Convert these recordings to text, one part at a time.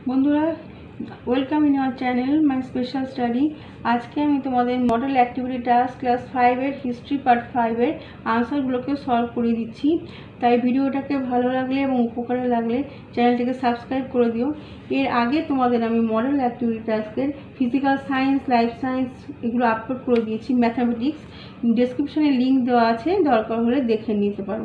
বন্ধুরা welcome in our channel my special study. আজকে আমি তোমাদের মডেল অ্যাক্টিভিটি টাস্ক ক্লাস 5-এর হিস্ট্রি পার্ট 5-এর আনসারগুলোকে সলভ করে দিচ্ছি। তাই ভিডিওটাকে ভালো লাগলে এবং উপকারে লাগলে চ্যানেলটিকে সাবস্ক্রাইব করে দিও। এর আগে তোমাদের আমি মডেল অ্যাক্টিভিটি টাস্কের ফিজিক্যাল সায়েন্স, লাইফ সায়েন্স এগুলো আপলোড করে দিয়েছি। ম্যাথামেটিক্স ডেসক্রিপশনে লিঙ্ক দেওয়া আছে, দরকার হলে দেখে নিতে পারো।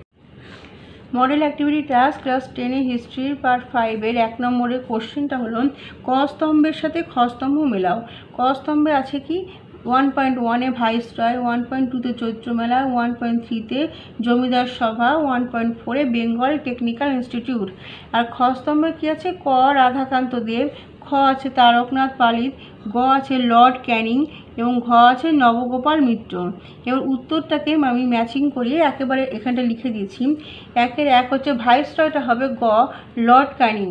মডেল অ্যাক্টিভিটি টাস্ক ক্লাস 10-এ হিস্ট্রির পার্ট 5-এর 1 নম্বরের কোশ্চেনটা হলো ক স্তম্ভের সাথে খ স্তম্ভ মেলাও। ক স্তম্ভে আছে কি 1.1-এ ভাইসরয়, 1.2-তে চৈত্র মেলা, 1.3-তে জমিদার সভা, 1.4-এ বেঙ্গল টেকনিক্যাল ইনস্টিটিউট। আর খ স্তম্ভে কি আছে ক রাধাকান্ত দেব, খ আছে তারকনাথ পালিত, গ আছে লর্ড ক্যানিং এবং ঘ আছে নবগোপাল মিত্র। এবার উত্তরটাকে আমি ম্যাচিং করিয়ে একেবারে এখানটা লিখে দিয়েছি। 1 হচ্ছে ভাইসরয়টা হবে গ লর্ড ক্যানিং,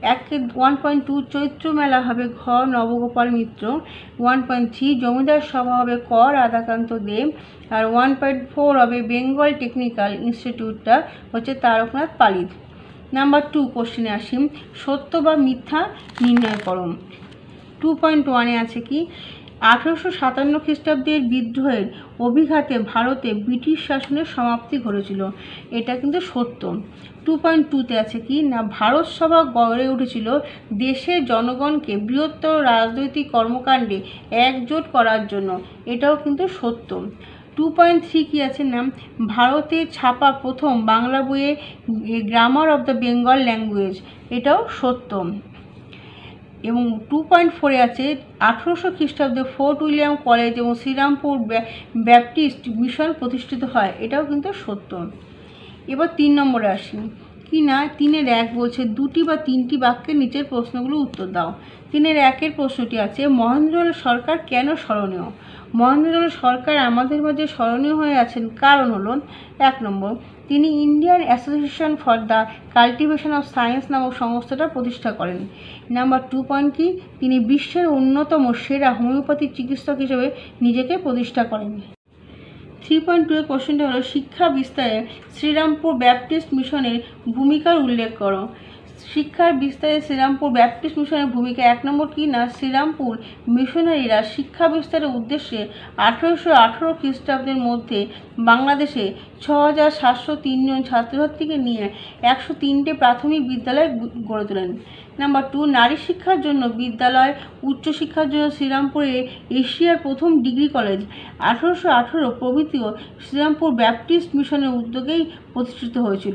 1.2 চৈত্র মেলা হবে ঘ নবগোপাল মিত্র, 1.3 জমিদার সভা হবে ক রাধাকান্ত দেব, আর 1.4 হবে বেঙ্গল টেকনিক্যাল ইনস্টিটিউটটা হচ্ছে তারকনাথ পালিত। নাম্বার 2 কোশ্চেনে আসি, সত্য বা মিথ্যা নির্ণয় করো। 2.1-এ আছে কি 1857 খ্রিস্টাব্দের বিদ্রোহের অভিঘাতে ভারতে ব্রিটিশ শাসনের সমাপ্তি ঘটেছিল। এটা কিন্তু সত্য। 2.2-তে আছে কি না ভারত সভা গড়ে উঠেছিল দেশের জনগণকে বৃহত্তর রাজনৈতিক কর্মকাণ্ডে একজোট করার জন্য। এটাও কিন্তু সত্য। 2.3 কি আছে না ভারতে ছাপা প্রথম বাংলা বইয়ে grammar of the Bengal language. এটাও সত্য। এবং 2.4-এ আছে 1800 খ্রিস্টাব্দে ফোর্ট উইলিয়াম কলেজ এবং শ্রীরামপুর ব্যাপটিস্ট মিশন প্রতিষ্ঠিত হয়। এটাও কিন্তু সত্য। এবার 3 নম্বরে আসি কি না 3-এর 1 বলছে 2টি বা 3টি বাক্যের নিচের প্রশ্নগুলো উত্তর দাও। 3-এর 1-এর প্রশ্নটি আছে মহেন্দ্রলাল সরকার কেন স্মরণীয়। মহেন্দ্রলাল সরকার আমাদের মাঝে স্মরণীয় হয়ে আছেন কারণ হলো 1 নম্বর তিনি Indian association for the cultivation of science নামক সংস্থাটা প্রতিষ্ঠা করেন। নাম্বার 2 পয়েন্ট কি তিনি বিশ্বের অন্যতম সেরা হোমিওপ্যাথি চিকিৎসক হিসেবে নিজেকে প্রতিষ্ঠা করেন। 3.2-এর কোশ্চেনটা হলো শিক্ষা বিস্তারে শ্রীরামপুর ব্যাপটিস্ট মিশনের ভূমিকার উল্লেখ করো। শিক্ষার বিস্তারে শ্রীরামপুর ব্যাপটিস্ট মিশনের ভূমিকা 1 নম্বর কি না শ্রীরামপুর মিশনারিরা শিক্ষা বিস্তারের উদ্দেশ্যে 1818 খ্রিস্টাব্দের মধ্যে বাংলাদেশে 6703 জন ছাত্রছাত্রীকে নিয়ে 103টে প্রাথমিক বিদ্যালয় গড়ে তোলেন। নাম্বার 2 নারী শিক্ষার জন্য বিদ্যালয়, উচ্চশিক্ষার জন্য শ্রীরামপুরে এশিয়ার প্রথম ডিগ্রি কলেজ 1818 প্রভৃতিও শ্রীরামপুর ব্যাপটিস্ট মিশনের উদ্যোগেই প্রতিষ্ঠিত হয়েছিল।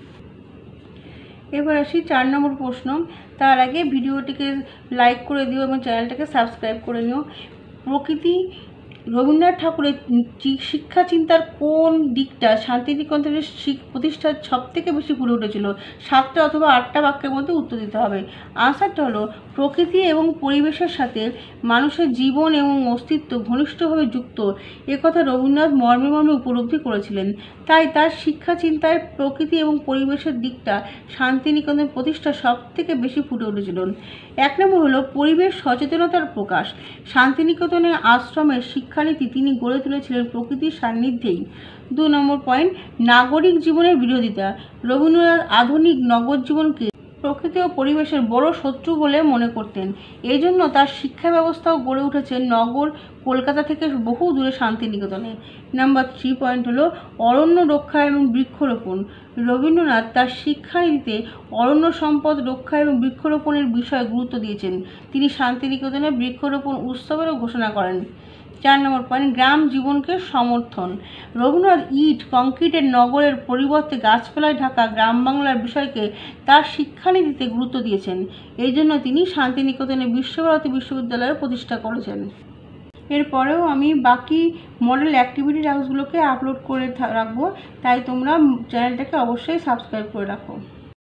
এবার আসি 4 নম্বর প্রশ্ন। তার আগে ভিডিওটিকে লাইক করে দিও এবং চ্যানেলটাকে সাবস্ক্রাইব করে নিও। প্রকৃতি রবীন্দ্রনাথ ঠাকুরের শিক্ষা চিন্তার কোন দিকটা শান্তিনিকেতনের প্রতিষ্ঠার সবথেকে বেশি ফুটে উঠেছিল? 7টা অথবা 8টা বাক্যের মধ্যে উত্তর দিতে হবে। আনসারটা হলো প্রকৃতি এবং পরিবেশের সাথে মানুষের জীবন এবং অস্তিত্ব ঘনিষ্ঠভাবে যুক্ত একথা রবীন্দ্রনাথ মর্মে মর্মে উপলব্ধি করেছিলেন। তাই তার শিক্ষা চিন্তায় প্রকৃতি এবং পরিবেশের দিকটা শান্তিনিকেতন প্রতিষ্ঠা সবথেকে বেশি ফুটে উঠেছিল। 1 নম্বর হলো পরিবেশ সচেতনতার প্রকাশ। শান্তিনিকেতনের আশ্রমের শিক্ষানীতি তিনি গড়ে তুলেছিলেন প্রকৃতির সান্নিধ্যেই। 2 নম্বর পয়েন্ট নাগরিক জীবনের বিরোধিতা। রবীন্দ্রনাথ আধুনিক নগর জীবনকে প্রকৃতি ও পরিবেশের বড় শত্রু বলে মনে করতেন। এই জন্য তার শিক্ষা ব্যবস্থাও গড়ে উঠেছে নগর কলকাতা থেকে বহু দূরে শান্তিনিকেতনে। নাম্বার 3 পয়েন্ট হলো অরণ্য রক্ষা এবং বৃক্ষরোপণ। রবীন্দ্রনাথ তার শিক্ষানীতিতে অরণ্য সম্পদ রক্ষা এবং বৃক্ষরোপণের বিষয়ে গুরুত্ব দিয়েছেন। তিনি শান্তিনিকেতনে বৃক্ষরোপণ উৎসবেরও ঘোষণা করেন। 4 নম্বর পয়েন্ট গ্রাম জীবনকে সমর্থন। রবীন্দ্রনাথ ইট কংক্রিটের নগরের পরিবর্তে গাছপালায় ঢাকা গ্রাম বাংলার বিষয়কে তার শিক্ষানীতিতে গুরুত্ব দিয়েছেন। এই জন্য তিনি শান্তিনিকেতনে বিশ্বভারতী বিশ্ববিদ্যালয়ের প্রতিষ্ঠা করেছেন। এরপরেও আমি বাকি মডেল অ্যাক্টিভিটি টাস্কগুলোকে আপলোড করে রাখবো, তাই তোমরা চ্যানেলটাকে অবশ্যই সাবস্ক্রাইব করে রাখো।